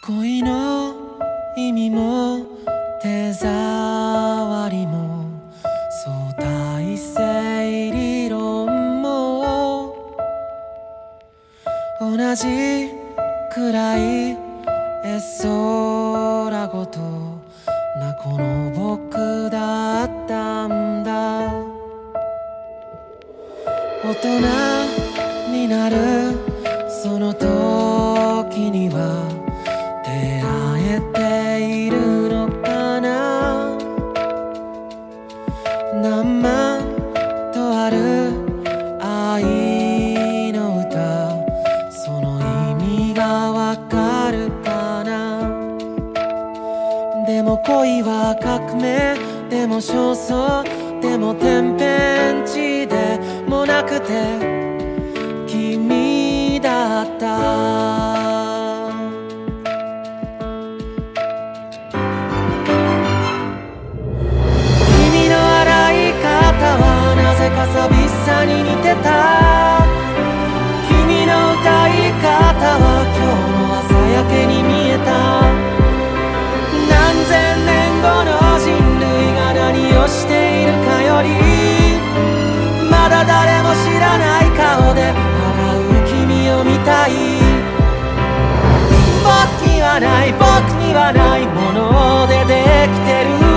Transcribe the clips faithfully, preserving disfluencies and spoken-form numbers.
恋の意味も手触りも相対性理論も同じくらい絵空ごとなこの僕だったんだ。大人になるその時には出会えているのかな。何万とある愛の歌、その意味がわかるかな。でも恋は革命でも焦燥でも天変地でもなくて君だった。君の洗い方はなぜか寂しさに似てた。君の歌い方は今日の朝焼けに見えた。何千年後の人類が何をしているかより、まだ誰も知らない顔で笑う君を見たい。僕にはない僕にはないものでできてる。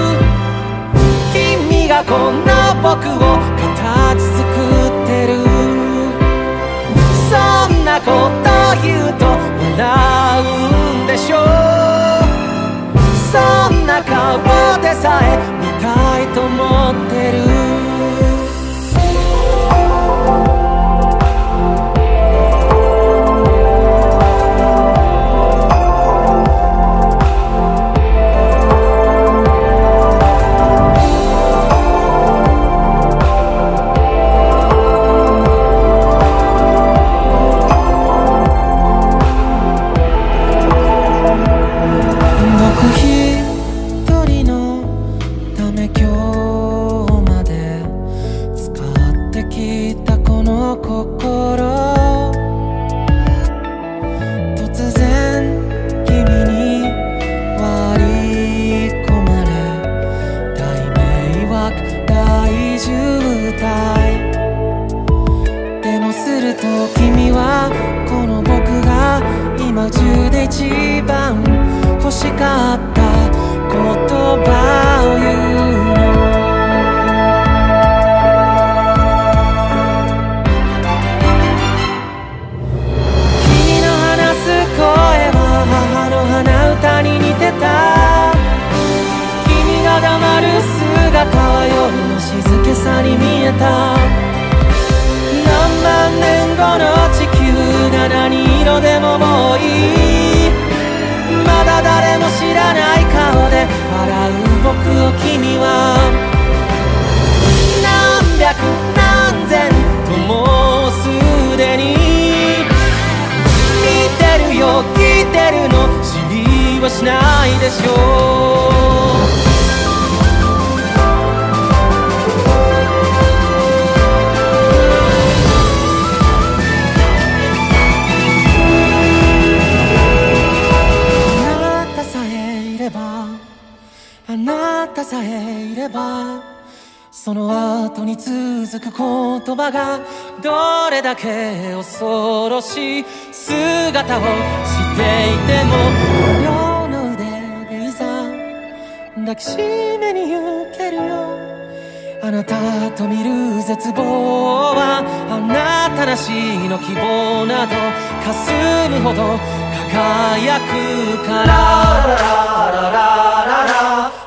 君がこんな僕を形作ってる。そんなこと言うと笑うんでしょう。そんな顔でさえ見たいと思ってる。でもすると君はこの僕が今中で一番欲しかった言葉を言うの。君の話す声は母の鼻歌に似てた。君が黙る姿は夜の静けさに見えた。何万年後の地球が何色でももういい。まだ誰も知らない顔で笑う僕を君は何百何千ともうすでに見てるよ聞いてるの知りはしないでしょう。あなたさえいればその後に続く言葉がどれだけ恐ろしい姿をしていても、両の腕でいざ抱きしめに行けるよ。あなたと見る絶望はあなたなしの希望など霞むほど輝くから。ラララララララ